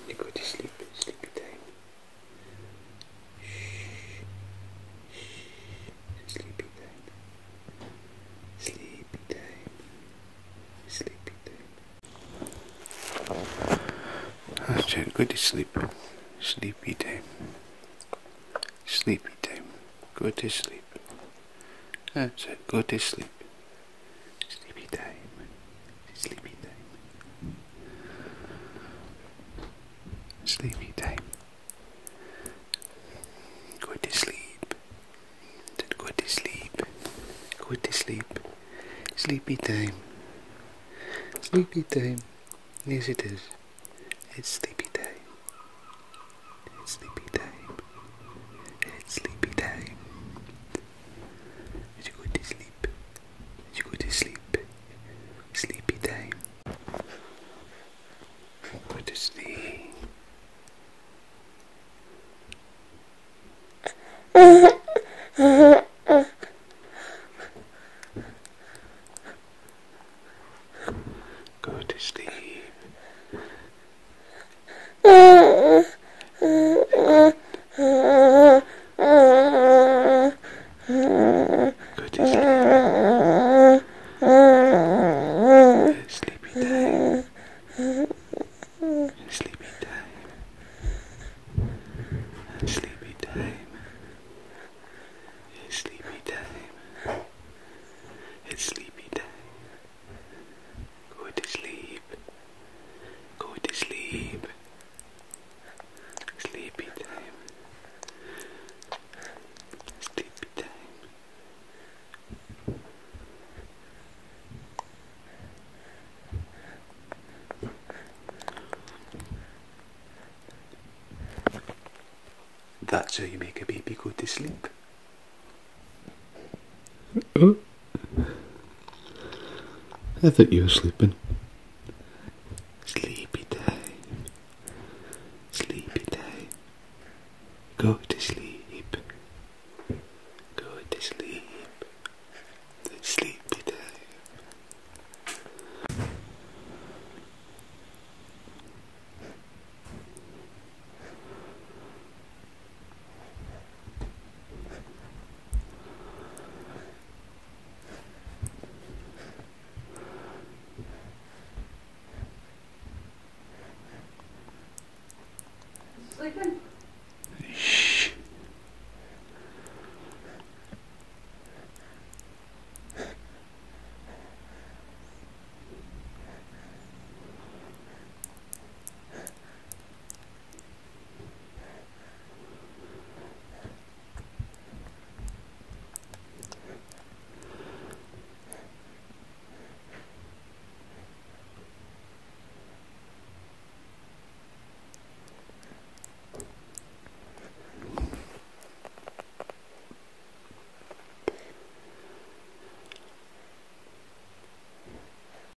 You go to sleep. Sleepy time. Sleepy time. Sleepy time. Sleepy time. That's it. Go to sleep. Sleepy time. Sleepy time. Go to sleep. That's it. Go to sleep. Sleepy time. Sleepy time. Sleepy time. Go to sleep. Go to sleep. Go to sleep. Sleepy time. Sleepy time. Yes, it is. It's sleepy time. It's sleepy time. It's sleepy time. You go to sleep. You go to sleep. Sleepy time. Go to sleep. Go to sleep. Go to sleep. Sleepy time. Sleepy time. Sleepy time. It's sleepy time. It's sleepy time. Go to sleep. Go to sleep. Sleepy time. Sleepy time. That's how you make a baby go to sleep. Oh, I thought you were sleeping. Sleepy time. Sleepy time. Go to sleep. Go to sleep. It's sleepy time. Sleeping?